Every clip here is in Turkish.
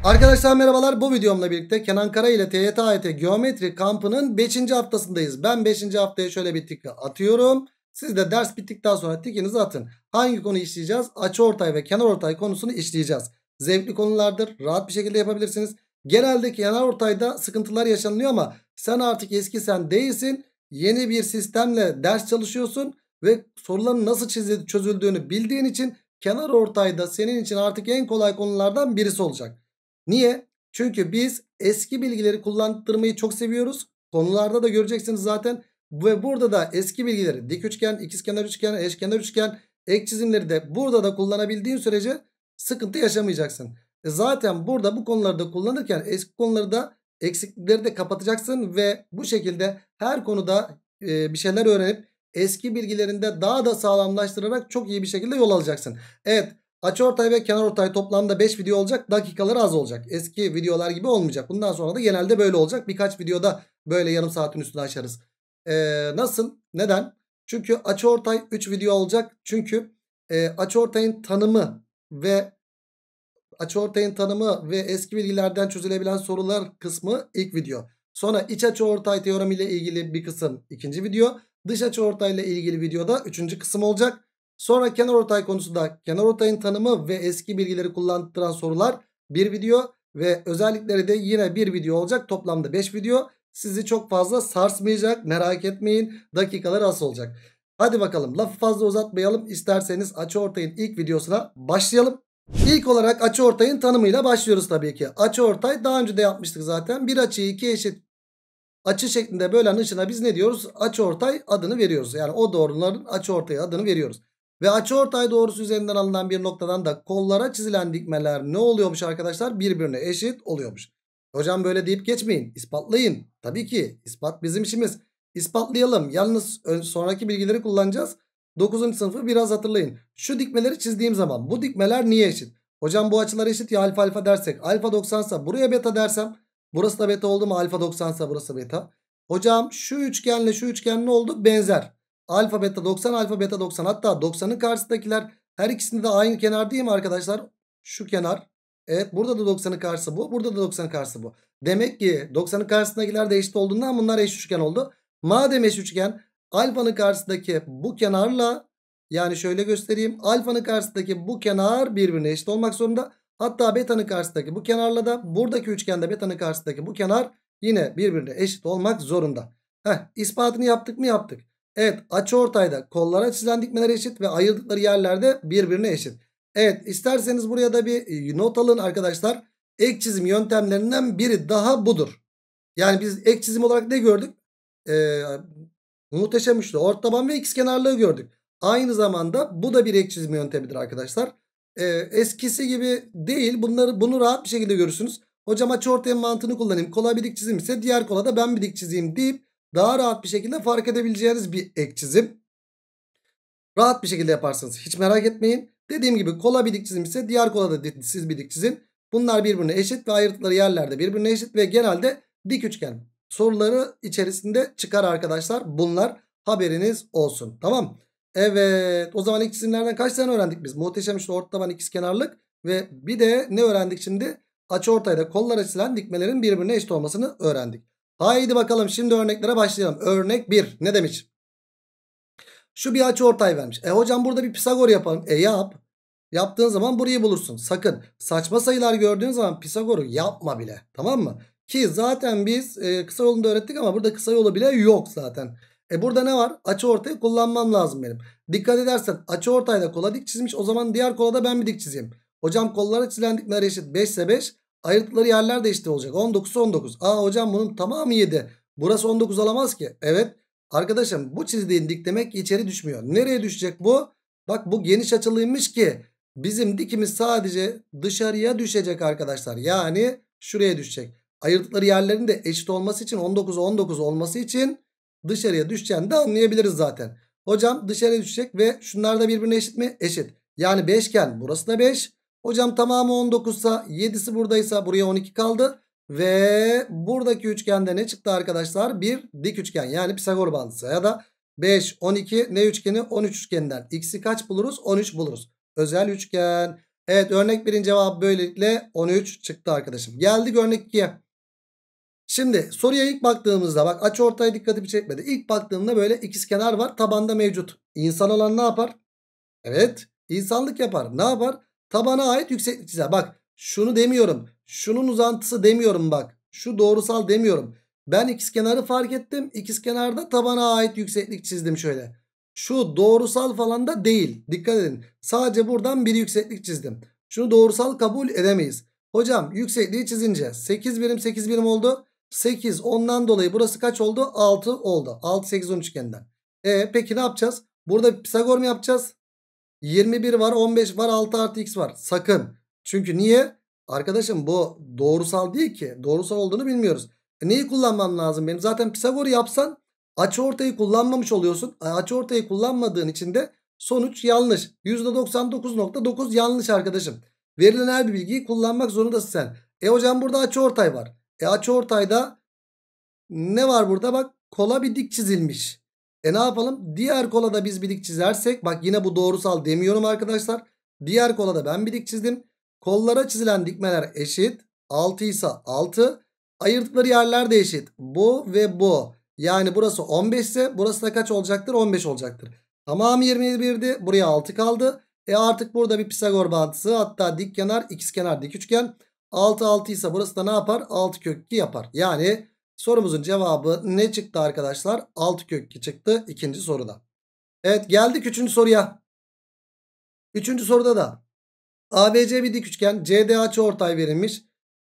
Arkadaşlar merhabalar. Bu videomla birlikte Kenan Kara ile TYT AYT Geometri kampının 5. haftasındayız. Ben 5. haftaya şöyle bir tik atıyorum. Siz de ders bittikten sonra tikinizi atın. Hangi konu işleyeceğiz? Açıortay ve kenarortay konusunu işleyeceğiz. Zevkli konulardır. Rahat bir şekilde yapabilirsiniz. Genelde kenarortayda sıkıntılar yaşanıyor ama sen artık eski sen değilsin. Yeni bir sistemle ders çalışıyorsun ve soruların nasıl çözüldüğünü bildiğin için kenarortayda senin için artık en kolay konulardan birisi olacak. Niye? Çünkü biz eski bilgileri kullandırmayı çok seviyoruz. Konularda da göreceksiniz zaten. Ve burada da eski bilgileri dik üçgen, ikizkenar üçgen, eşkenar üçgen, ek çizimleri de burada da kullanabildiğin sürece sıkıntı yaşamayacaksın. Zaten burada bu konuları da kullanırken eski konuları da eksiklikleri de kapatacaksın. Ve bu şekilde her konuda bir şeyler öğrenip eski bilgilerinde daha da sağlamlaştırarak çok iyi bir şekilde yol alacaksın. Evet. Açıortay ve kenarortay toplamda 5 video olacak. Dakikaları az olacak. Eski videolar gibi olmayacak. Bundan sonra da genelde böyle olacak. Birkaç videoda böyle yarım saatin üstüne aşarız. Nasıl? Neden? Çünkü açıortay 3 video olacak. Çünkü açıortayın tanımı ve eski bilgilerden çözülebilen sorular kısmı ilk video. Sonra iç açıortay teoremi ile ilgili bir kısım ikinci video. Dış açıortay ile ilgili videoda üçüncü kısım olacak. Sonra kenarortay konusunda kenarortayın tanımı ve eski bilgileri kullandıran sorular bir video ve özellikleri de yine bir video olacak. Toplamda 5 video. Sizi çok fazla sarsmayacak, merak etmeyin. Dakikaları az olacak. Hadi bakalım, lafı fazla uzatmayalım. İsterseniz açıortayın ilk videosuna başlayalım. İlk olarak açıortayın tanımıyla başlıyoruz tabii ki. Açıortay daha önce de yapmıştık zaten. Bir açıyı iki eşit açı şeklinde bölen ışına biz ne diyoruz? Açıortay adını veriyoruz. Yani o doğruların açıortay adını veriyoruz. Ve açıortay doğrusu üzerinden alınan bir noktadan da kollara çizilen dikmeler ne oluyormuş arkadaşlar? Birbirine eşit oluyormuş. Hocam böyle deyip geçmeyin. İspatlayın. Tabii ki ispat bizim işimiz. İspatlayalım. Yalnız sonraki bilgileri kullanacağız. 9. sınıfı biraz hatırlayın. Şu dikmeleri çizdiğim zaman bu dikmeler niye eşit? Hocam bu açılar eşit ya, alfa alfa dersek. Alfa 90 ise buraya beta dersem. Burası da beta oldu mu? Alfa 90 ise burası beta. Hocam şu üçgenle şu üçgen ne oldu? Benzer. Alfa beta 90, alfa beta 90. Hatta 90'ın karşısındakiler her ikisinde de aynı kenar değil mi arkadaşlar? Şu kenar. Evet, burada da 90'ın karşısı bu. Burada da 90'ın karşısı bu. Demek ki 90'ın karşısındakiler de eşit olduğundan bunlar eş üçgen oldu. Madem eş üçgen, alfanın karşısındaki bu kenarla, yani şöyle göstereyim. Alfanın karşısındaki bu kenar birbirine eşit olmak zorunda. Hatta beta'nın karşısındaki bu kenarla da buradaki üçgende beta'nın karşısındaki bu kenar yine birbirine eşit olmak zorunda. İspatını yaptık mı? Yaptık. Evet, açıortayda kollara çizilen dikmeler eşit ve ayırdıkları yerlerde birbirine eşit. Evet, isterseniz buraya da bir not alın arkadaşlar. Ek çizim yöntemlerinden biri daha budur. Yani biz ek çizim olarak ne gördük? Muhteşem üçlü, ortaban ve ikizkenarlığı gördük. Aynı zamanda bu da bir ek çizim yöntemidir arkadaşlar. Eskisi gibi değil. Bunu rahat bir şekilde görürsünüz. Hocam açıortayın mantığını kullanayım. Kola bir dik çizim ise diğer kola da ben bir dik çizeyim deyip daha rahat bir şekilde fark edebileceğiniz bir ek çizim. Rahat bir şekilde yaparsınız. Hiç merak etmeyin. Dediğim gibi kola bir dik çizim ise diğer kola da siz bir dik çizin. Bunlar birbirine eşit ve ayırdıkları yerlerde birbirine eşit ve genelde dik üçgen soruları içerisinde çıkar arkadaşlar. Bunlar haberiniz olsun. Tamam. Evet, o zaman ilk çizimlerden kaç tane öğrendik biz? Muhteşem üçlü, ortaban, ikizkenarlık ve bir de ne öğrendik şimdi? Açıortayda kollara çizilen dikmelerin birbirine eşit olmasını öğrendik. Haydi bakalım şimdi örneklere başlayalım. Örnek 1 ne demiş? Şu bir açıortay vermiş. Hocam burada bir Pisagor yapalım. Yap. Yaptığın zaman burayı bulursun. Sakın saçma sayılar gördüğün zaman Pisagor'u yapma bile. Tamam mı? Ki zaten biz kısa yolunu da öğrettik ama burada kısa yolu bile yok zaten. Burada ne var? Açıortayı kullanmam lazım benim. Dikkat edersen açıortayda kola dik çizmiş. O zaman diğer kola da ben bir dik çizeyim. Hocam kollara çizilen dikmeler eşit. 5 ise 5. Ayırdıkları yerler de eşit olacak. 19 ise 19. Hocam bunun tamamı 7. Burası 19 alamaz ki. Evet. Arkadaşım bu çizdiğin dik demek ki içeri düşmüyor. Nereye düşecek bu? Bak bu geniş açılıymış ki bizim dikimiz sadece dışarıya düşecek arkadaşlar. Yani şuraya düşecek. Ayırdıkları yerlerin de eşit olması için 19'a 19 olması için dışarıya düşeceğini de anlayabiliriz zaten. Hocam dışarıya düşecek ve şunlar da birbirine eşit mi? Eşit. Yani beşgen burası da 5. Hocam tamamı 19 ise 7'si buradaysa buraya 12 kaldı. Ve buradaki üçgende ne çıktı arkadaşlar? Bir dik üçgen, yani Pisagor bağıntısı. Ya da 5, 12 ne üçgeni? 13 üçgeninden x'i kaç buluruz? 13 buluruz. Özel üçgen. Evet, örnek 1'in cevabı böylelikle 13 çıktı arkadaşım. Geldik örnek 2'ye. Şimdi soruya ilk baktığımızda bak, açıortay dikkatimi çekmedi. İlk baktığımda böyle ikizkenar var, tabanda mevcut. İnsan olan ne yapar? Evet, insanlık yapar. Ne yapar? Tabana ait yükseklik çizer. Bak, şunu demiyorum. Şunun uzantısı demiyorum bak. Şu doğrusal demiyorum. Ben ikizkenarı fark ettim. İkizkenarda tabana ait yükseklik çizdim şöyle. Şu doğrusal falan da değil. Dikkat edin. Sadece buradan bir yükseklik çizdim. Şunu doğrusal kabul edemeyiz. Hocam yüksekliği çizince 8 birim 8 birim oldu. 8 ondan dolayı burası kaç oldu? 6 oldu. 6 8 10 üçgeninden. Peki ne yapacağız? Burada Pisagor mu yapacağız? 21 var, 15 var, 6 artı x var. Sakın. Çünkü niye? Arkadaşım bu doğrusal değil ki. Doğrusal olduğunu bilmiyoruz. Neyi kullanmam lazım benim? Zaten Pisagor'u yapsan açıortayı kullanmamış oluyorsun. Açıortayı kullanmadığın için de sonuç yanlış. %99.9 yanlış arkadaşım. Verilen her bir bilgiyi kullanmak zorundasın sen. Hocam burada açıortay var. Açıortayda ne var burada? Bak, kola bir dik çizilmiş. Ne yapalım? Diğer kola da biz bir dik çizersek, bak yine bu doğrusal demiyorum arkadaşlar. Diğer kola da ben bir dik çizdim. Kollara çizilen dikmeler eşit. 6 ise 6. Ayırdıkları yerler de eşit. Bu ve bu. Yani burası 15 ise burası da kaç olacaktır? 15 olacaktır. Tamamı 21'di. Buraya 6 kaldı. Artık burada bir Pisagor bağıntısı, hatta dik kenar, ikizkenar, dik üçgen. 6 6 ise burası da ne yapar? 6 kök 2 yapar. Yani sorumuzun cevabı ne çıktı arkadaşlar? 6 kök 2 çıktı ikinci soruda. Evet, geldik 3. soruya. 3. soruda da ABC bir dik üçgen, CD açıortay verilmiş.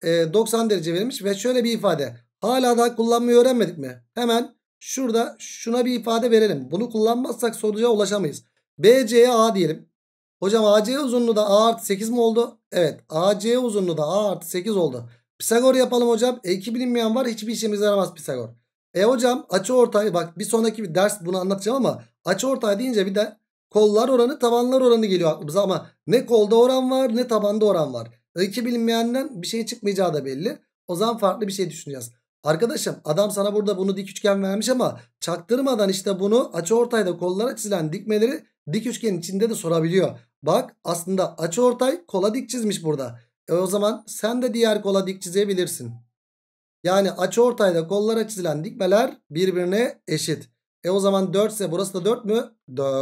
90 derece verilmiş ve şöyle bir ifade. Hala daha kullanmayı öğrenmedik mi? Hemen şurada şuna bir ifade verelim. Bunu kullanmazsak sonuca ulaşamayız. BC'ye A diyelim. Hocam AC uzunluğu da A artı 8 mi oldu? Evet, AC uzunluğu da A artı 8 oldu. Pisagor yapalım hocam. İki bilinmeyen var, hiçbir işimize yaramaz Pisagor. Hocam açıortay, bak bir sonraki bir ders bunu anlatacağım ama açıortay deyince bir de kollar oranı tabanlar oranı geliyor aklımıza ama ne kolda oran var ne tabanda oran var. İki bilinmeyenden bir şey çıkmayacağı da belli. O zaman farklı bir şey düşüneceğiz. Arkadaşım adam sana burada bunu dik üçgen vermiş ama çaktırmadan işte bunu açıortayda kollara çizilen dikmeleri dik üçgenin içinde de sorabiliyor. Bak aslında açıortay kola dik çizmiş burada. O zaman sen de diğer kola dik çizebilirsin. Yani açıortayda kollara çizilen dikmeler birbirine eşit. O zaman 4 ise burası da 4 mü?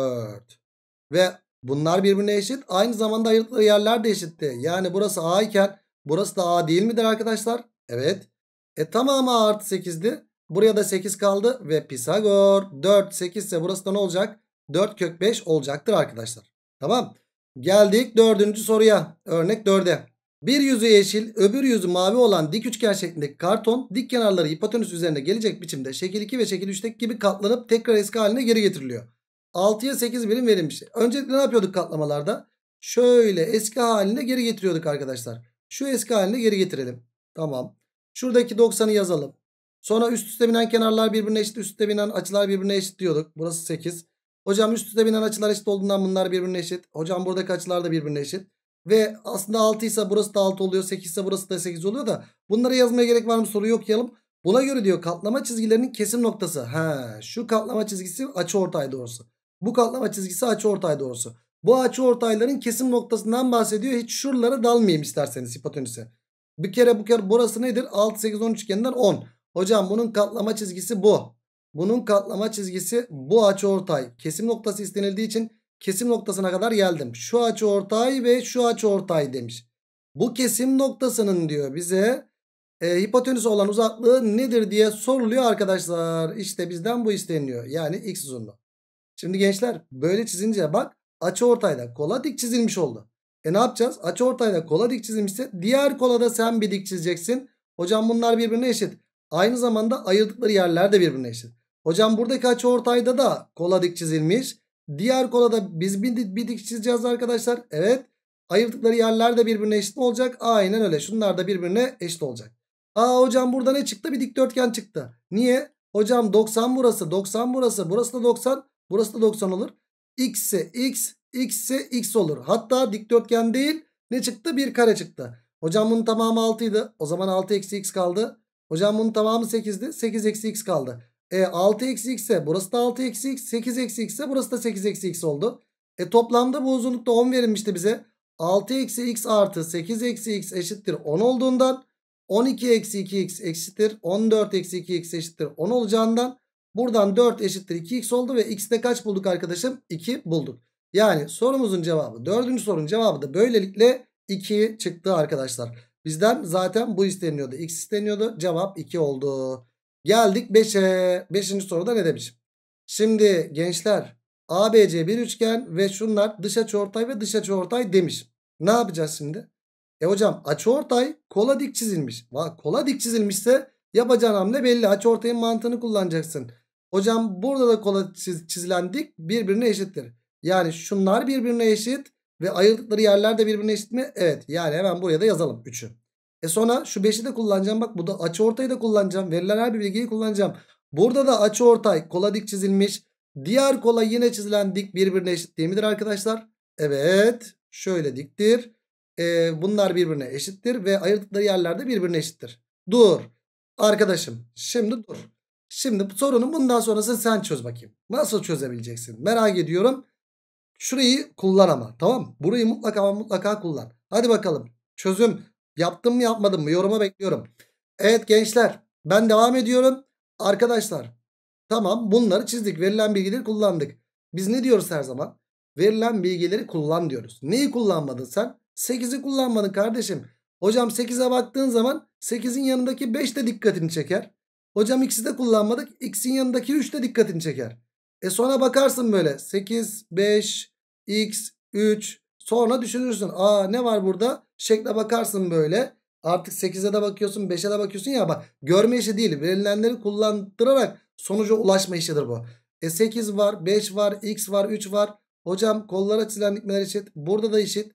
4. Ve bunlar birbirine eşit. Aynı zamanda ayırdıkları yerler de eşitti. Yani burası A iken burası da A değil midir arkadaşlar? Evet. Tamamı A artı 8'di. Buraya da 8 kaldı ve Pisagor 4 8 ise burası da ne olacak? 4 kök 5 olacaktır arkadaşlar. Tamam. Geldik 4. soruya. Örnek 4'e. Bir yüzü yeşil, öbür yüzü mavi olan dik üçgen şeklindeki karton dik kenarları hipotenüs üzerine gelecek biçimde şekil 2 ve şekil 3'teki gibi katlanıp tekrar eski haline geri getiriliyor. 6'ya 8 birim verilmiş. Öncelikle ne yapıyorduk katlamalarda? Şöyle eski haline geri getiriyorduk arkadaşlar. Şu eski haline geri getirelim. Tamam. Şuradaki 90'ı yazalım. Sonra üst üste binen kenarlar birbirine eşit, üst üste binen açılar birbirine eşit diyorduk. Burası 8. Hocam üst üste binen açılar eşit olduğundan bunlar birbirine eşit. Hocam buradaki açılar da birbirine eşit. Ve aslında 6 ise burası da 6 oluyor. 8 ise burası da 8 oluyor da bunları yazmaya gerek var mı, soruyu okuyalım. Buna göre diyor katlama çizgilerinin kesim noktası. Şu katlama çizgisi açıortay doğrusu. Bu katlama çizgisi açıortay doğrusu. Bu açıortayların kesim noktasından bahsediyor. Hiç şuralara dalmayayım isterseniz hipotenüse. Bir kere burası nedir? 6 8 10 üçgeninden 10. Hocam bunun katlama çizgisi bu. Bunun katlama çizgisi bu açıortay. Kesim noktası istenildiği için kesim noktasına kadar geldim. Şu açıortay ve şu açıortay demiş. Bu kesim noktasının diyor bize hipotenüse olan uzaklığı nedir diye soruluyor arkadaşlar. İşte bizden bu isteniyor. Yani x uzunluğu. Şimdi gençler böyle çizince bak açıortayda kola dik çizilmiş oldu. Ne yapacağız? Açıortayda kola dik çizilmişse diğer kola da sen bir dik çizeceksin. Hocam bunlar birbirine eşit. Aynı zamanda ayırdıkları yerler de birbirine eşit. Hocam buradaki açıortayda da kola dik çizilmiş. Diğer kola da biz bir dik çizeceğiz arkadaşlar. Evet. Ayırdıkları yerler de birbirine eşit mi olacak? Aynen öyle. Şunlar da birbirine eşit olacak. Hocam burada ne çıktı? Bir dikdörtgen çıktı. Niye? Hocam 90 burası, 90 burası, burası da 90, burası da 90 olur. X ise x, x ise x olur. Hatta dikdörtgen değil, ne çıktı? Bir kare çıktı. Hocam bunun tamamı 6 idi. O zaman 6 eksi x kaldı. Hocam bunun tamamı 8'di. 8 eksi x kaldı. 6 eksi x ise burası da 6 eksi x. 8 eksi x ise burası da 8 eksi x oldu. Toplamda bu uzunlukta 10 verilmişti bize. 6 eksi x artı 8 eksi x eşittir 10 olduğundan 12 eksi 2x eşittir 14 eksi 2x eşittir 10 olacağından buradan 4 eşittir 2x oldu ve x'de kaç bulduk arkadaşım? 2 bulduk. Yani sorumuzun cevabı, dördüncü sorunun cevabı da böylelikle 2 çıktı arkadaşlar. Bizden zaten bu isteniyordu. X isteniyordu. Cevap 2 oldu. Geldik 5'e. 5. soruda ne demiş? Şimdi gençler, ABC bir üçgen ve şunlar dış açıortay ve dış açıortay demiş. Ne yapacağız şimdi? Hocam açıortay kola dik çizilmiş. Kola dik çizilmişse yapacağın hamle belli. Açıortayın mantığını kullanacaksın. Hocam burada da kola çizilen dik birbirine eşittir. Yani şunlar birbirine eşit ve ayırdıkları yerler de birbirine eşit mi? Evet. Yani hemen buraya da yazalım 3'ü. Sonra şu 5'i de kullanacağım. Bak burada açıortayı da kullanacağım. Verilen her bir bilgiyi kullanacağım. Burada da açıortay kola dik çizilmiş. Diğer kola yine çizilen dik birbirine eşit değil midir arkadaşlar? Evet. Şöyle diktir. Bunlar birbirine eşittir ve ayırdıkları yerler de birbirine eşittir. Dur. Arkadaşım şimdi dur. Şimdi sorunun bundan sonrasını sen çöz bakayım. Nasıl çözebileceksin? Merak ediyorum. Şurayı kullan ama, tamam mı? Burayı mutlaka ama mutlaka kullan. Hadi bakalım. Çözüm. Yaptım mı yapmadım mı? Yoruma bekliyorum. Evet gençler, ben devam ediyorum. Arkadaşlar tamam, bunları çizdik. Verilen bilgileri kullandık. Biz ne diyoruz her zaman? Verilen bilgileri kullan diyoruz. Neyi kullanmadın sen? 8'i kullanmadın kardeşim. Hocam 8'e baktığın zaman 8'in yanındaki 5 de dikkatini çeker. Hocam x'i de kullanmadık. X'in yanındaki 3 de dikkatini çeker. Sonra bakarsın böyle 8, 5, x, 3. Sonra düşünürsün. Ne var burada? Şekle bakarsın böyle. Artık 8'e de bakıyorsun, 5'e de bakıyorsun ya, bak. Görme işi değil. Verilenleri kullandırarak sonuca ulaşma işidir bu. 8 var, 5 var, x var, 3 var. Hocam kollara çizilen dikmeler eşit. Burada da eşit.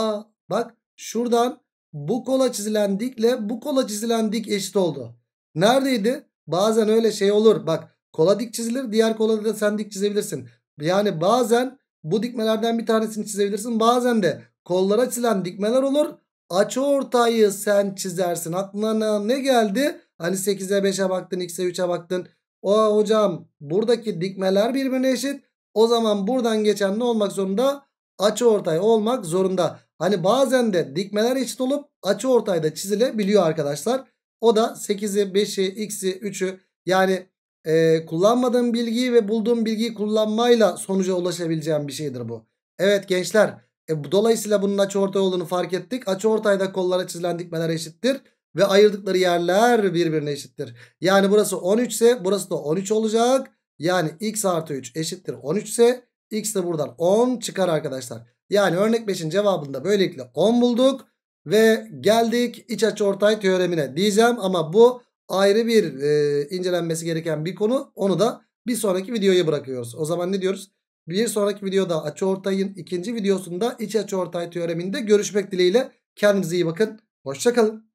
Bak şuradan bu kola çizilen dikle bu kola çizilen dik eşit oldu. Neredeydi? Bazen öyle şey olur. Bak kola dik çizilir, diğer kolada da sen dik çizebilirsin. Yani bazen bu dikmelerden bir tanesini çizebilirsin. Bazen de kollara çizilen dikmeler olur. Açıortayı sen çizersin. Aklına ne geldi? Hani 8'e 5'e baktın, x'e 3'e baktın. Hocam buradaki dikmeler birbirine eşit. O zaman buradan geçen ne olmak zorunda? Açıortay olmak zorunda. Hani bazen de dikmeler eşit olup açıortay da çizilebiliyor arkadaşlar. O da 8'i, 5'i, x'i, 3'ü yani kullanmadığım bilgiyi ve bulduğum bilgiyi kullanmayla sonuca ulaşabileceğim bir şeydir bu. Evet gençler, dolayısıyla bunun açıortay olduğunu fark ettik. Açıortayda kollara çizilen dikmeler eşittir ve ayırdıkları yerler birbirine eşittir. Yani burası 13 ise burası da 13 olacak. Yani x artı 3 eşittir 13 ise x de buradan 10 çıkar arkadaşlar. Yani örnek 5'in cevabında böylelikle 10 bulduk. Ve geldik iç açıortay teoremine diyeceğim ama bu ayrı bir incelenmesi gereken bir konu. Onu da bir sonraki videoya bırakıyoruz. O zaman ne diyoruz? Bir sonraki videoda açıortayın ikinci videosunda iç açıortay teoreminde görüşmek dileğiyle. Kendinize iyi bakın. Hoşça kalın.